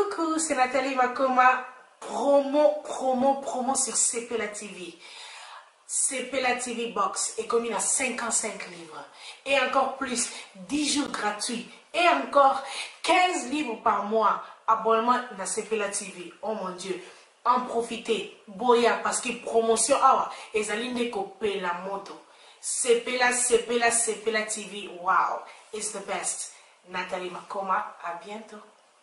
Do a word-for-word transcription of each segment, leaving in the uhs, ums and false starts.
Coucou, c'est Nathalie Makoma. Promo, promo, promo sur Cepela T V. Cepela T V Box est commis à cinquante-cinq livres. Et encore plus, dix jours gratuits. Et encore quinze livres par mois. Abonnement à Cepela T V. Oh mon Dieu. En profitez. Boya parce que promotion awa. Et zaline kopé la moto. Cepela, Cepela, Cepela T V. Wow. It's the best. Nathalie Makoma. À bientôt.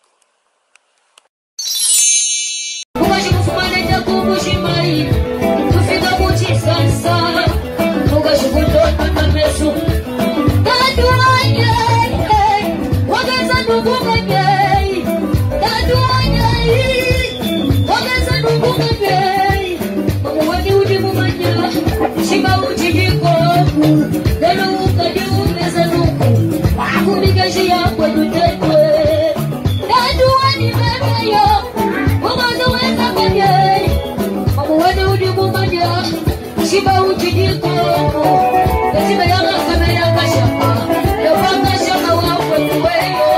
Shiba ujijiko, lazima yanga kamera kashapa, yopanga shaka wapo kuweyo.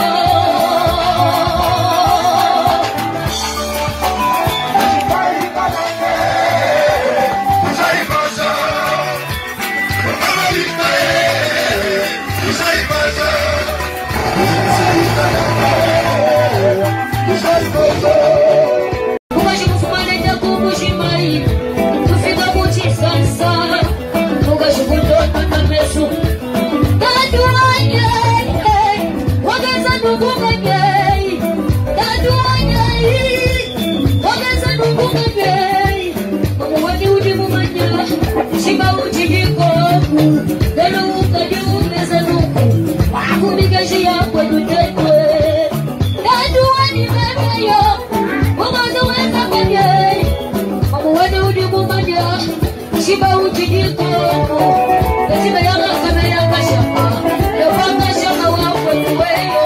Shiba ujijiko, lazima yanga kamera kashapa, yopanga shaka wapo kuweyo.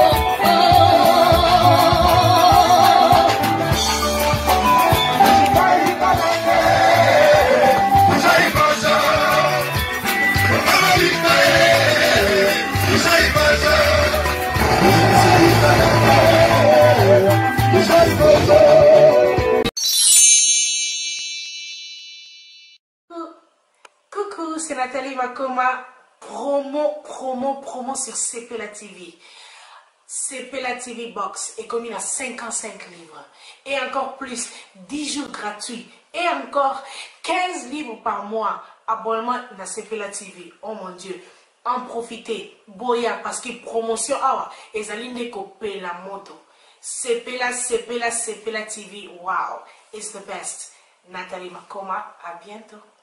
Coucou, c'est Nathalie Makoma. Promo, promo, promo sur Cepela T V. Cepela T V Box est commis à cinquante-cinq livres. Et encore plus, dix jours gratuits. Et encore quinze livres par mois. Abonnement à Cepela T V. Oh mon Dieu. En profitez. Boya parce que promotion awa. Et zaline kopé la moto. Cepela, Cepela, Cepela T V. Wow. It's the best. Nathalie Makoma. À bientôt.